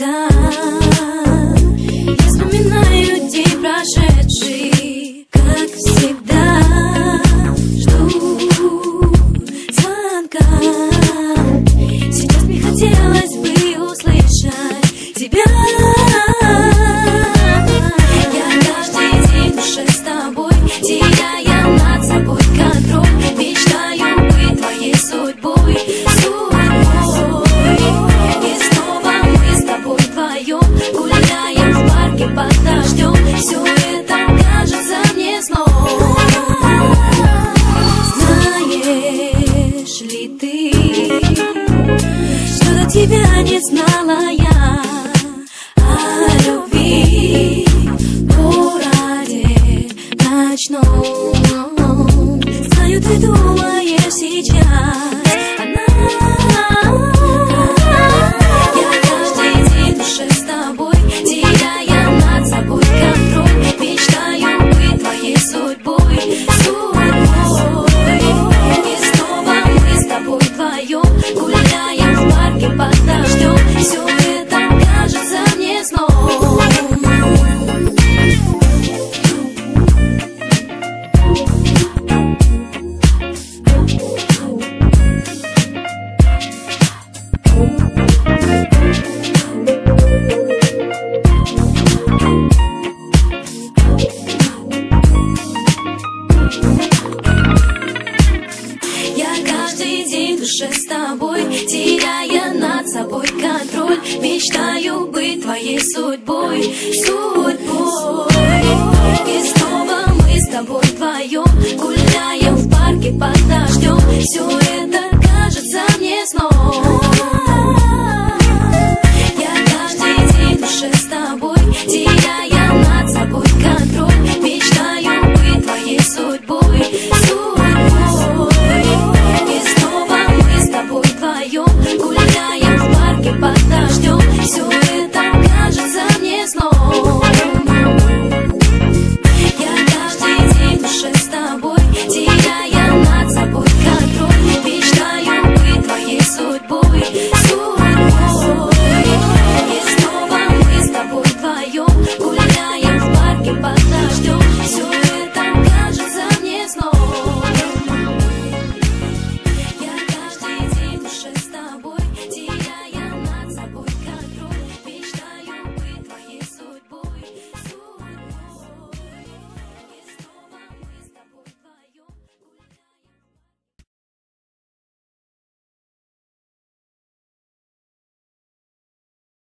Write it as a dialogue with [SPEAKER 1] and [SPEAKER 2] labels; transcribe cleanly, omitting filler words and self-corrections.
[SPEAKER 1] всегда. Я вспоминаю день прошедший, как всегда. Жду звонка. Сейчас мне хотелось бы услышать тебя. Я каждый день в душе с тобой, теряя над собой контроль. Мечтаю быть твоей судьбой, судьбой. И снова мы с тобой вдвоем гуляем в парке под дождем. Все это кажется мне сном. Знаешь ли ты, что до тебя не знала я о любви в городе ночном? Знаю, ты думаешь сейчас она. Я каждый день в душе с тобой, теряя над собой контроль. Мечтаю быть твоей судьбой, судьбой. И снова мы с тобой вдвоем гуляем в парке под дождем. Все это кажется мне сном. Я каждый день в душе с тобой, теряя над собой контроль. Мечтаю быть твоей судьбой, судьбой. И снова мы с тобой вдвоем гуляем в парке под дождем. Все